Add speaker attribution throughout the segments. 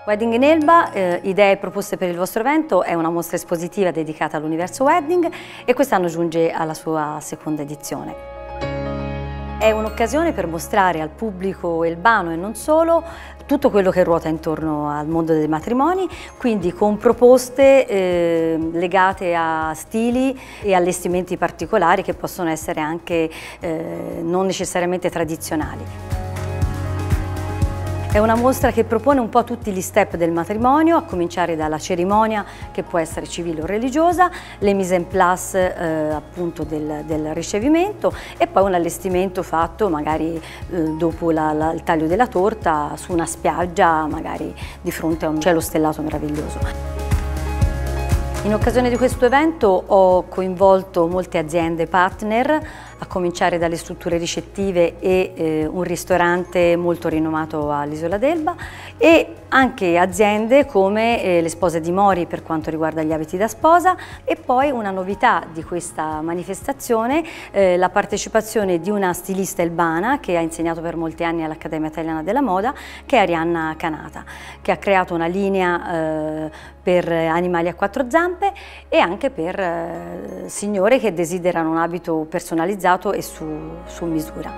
Speaker 1: Wedding in Elba, idee e proposte per il vostro evento, è una mostra espositiva dedicata all'universo wedding e quest'anno giunge alla sua seconda edizione. È un'occasione per mostrare al pubblico elbano e non solo tutto quello che ruota intorno al mondo dei matrimoni, quindi con proposte legate a stili e allestimenti particolari che possono essere anche non necessariamente tradizionali. È una mostra che propone un po' tutti gli step del matrimonio, a cominciare dalla cerimonia che può essere civile o religiosa, le mise en place appunto del ricevimento e poi un allestimento fatto magari dopo il taglio della torta su una spiaggia, magari di fronte a un cielo stellato meraviglioso. In occasione di questo evento ho coinvolto molte aziende partner, a cominciare dalle strutture ricettive e un ristorante molto rinomato all'Isola d'Elba e anche aziende come le Spose di Mori per quanto riguarda gli abiti da sposa e poi una novità di questa manifestazione, la partecipazione di una stilista elbana che ha insegnato per molti anni all'Accademia Italiana della Moda, che è Arianna Canata, che ha creato una linea per animali a quattro zampe e anche per signore che desiderano un abito personalizzato e su misura.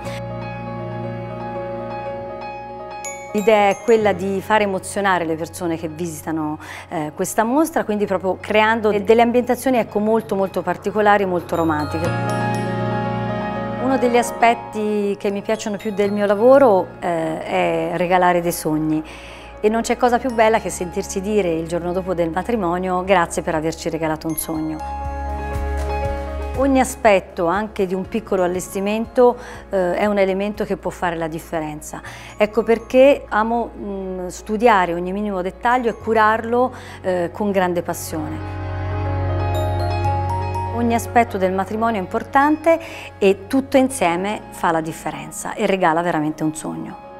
Speaker 1: L'idea è quella di far emozionare le persone che visitano questa mostra, quindi proprio creando delle ambientazioni molto particolari, molto romantiche. Uno degli aspetti che mi piacciono più del mio lavoro è regalare dei sogni. E non c'è cosa più bella che sentirsi dire il giorno dopo del matrimonio grazie per averci regalato un sogno. Ogni aspetto, anche di un piccolo allestimento, è un elemento che può fare la differenza. Ecco perché amo studiare ogni minimo dettaglio e curarlo con grande passione. Ogni aspetto del matrimonio è importante e tutto insieme fa la differenza e regala veramente un sogno.